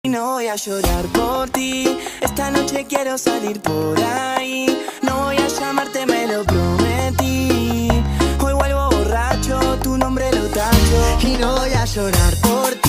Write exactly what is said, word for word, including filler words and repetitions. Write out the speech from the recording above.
No voy a llorar por ti, esta noche quiero salir por ahí. No voy a llamarte, me lo prometí. Hoy vuelvo borracho, tu nombre lo tacho. Y no voy a llorar por ti.